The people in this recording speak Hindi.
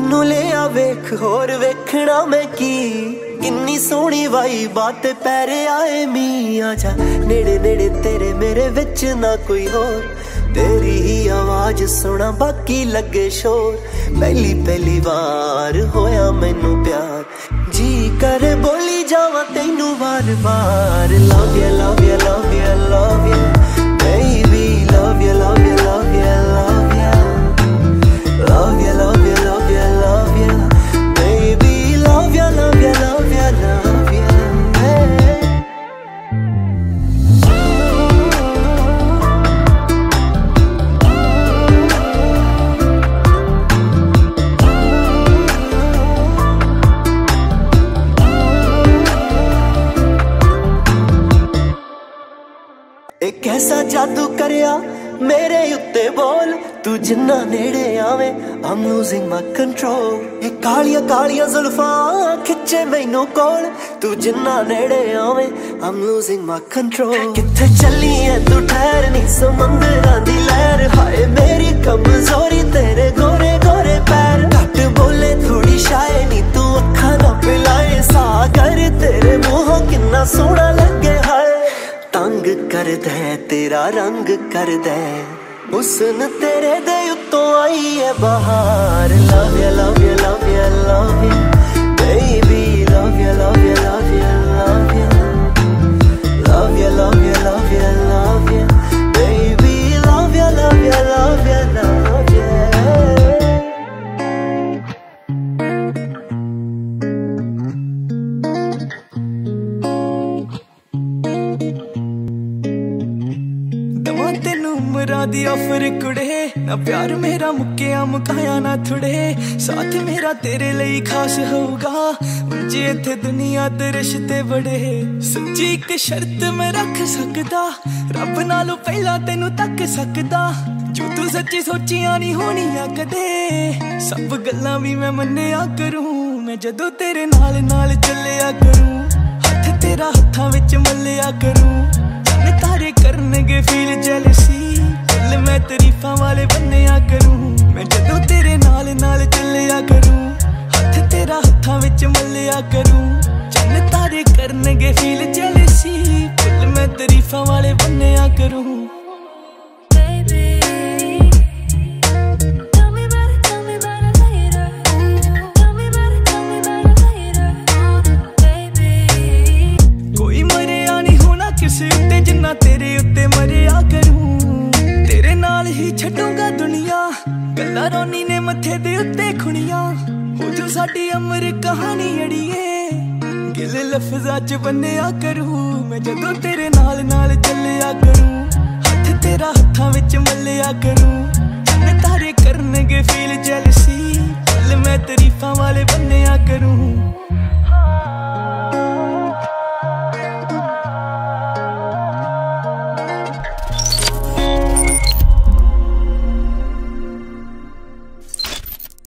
मैनू ले आ वेख होर वेखना मैं की किन्नी सोहनी वाई बात पैरे आए मी आजा नेड़े नेड़े तेरे मेरे विच ना कोई होर तेरी ही आवाज सुना बाकी लगे शोर पहली पहली बार होया मैनू प्यार जी कर बोली जावा तैनू बार बार love you love you love you love you baby love you love you love you love you love you love you love you love you baby love you love you love you love you एक ऐसा जादू करिया मेरे उत्ते बोल तू जिन्ना नेड़े आवे I'm losing my control ये कालिया कालिया जुल्फां खिच्चे मैनू कोल तू जिन्ना नेड़े आवे I'm losing my control किथे चली है तू ठहर नी समंदरां दी लहर हाय मेरी कमजोरी तेरे गोरे गोरे पैर घट बोले थोड़ी शायनी तू अखा ना पिलाए सागर तेरे मुंहों किन्ना सोहना लगे हाय तंग कर दे तेरा रंग कर दे हुस्न तेरे दे उत्तों आई है बहार love you love you love you love you baby love you love you love you love you love you love you love you love you baby love you love you love you love you दी ऑफर कुड़े ना प्यार मेरा मुक्किया मुकाया ना थुड़े साथ मेरा तेरे लिए खास होगा जे इत्थे दुनिया दे रिश्ते बड़े सच्ची एक शर्त मैं रख सकदा रब नालों पहला तेनू तक सकदा जो तू सच्ची सोचियां नहीं होनियां कदे सब गल्लां भी मैं मन्निया करूं मैं जदों तेरे नाल नाल चलिया करूं हथ तेरा हत्थां विच मल्लिया करूं चन्न तारे करनगे फील जेलसी मैं तरीफा वाले बन्निया करूं मैं जदों तेरे नाल नाल चलिया करूं हथ तेरा हत्थां विच मल्लिया करूं चन्न तारे करनगे फील जेलसी फुल मैं तरीफा वाले बन्निया करूं कोई मरिया नहीं होना किसी उत्ते जिन्ना तेरे उत्ते मरिया करूं तेरे नाल ही छड्डूंगा दुनिया गल्ला रोनी ने मथे दे उत्ते खुनिया हो जो साडी अमर कहानी अड़िए गिल लफ्ज़ां च बन्निया करूं मैं जदों तेरे नाल नाल चलिया करूं हथ तेरा हत्थां विच मल्लिया करूं चन्न तारे करनगे फील जेलसी फुल मैं तरीफां वाले बन्निया करूं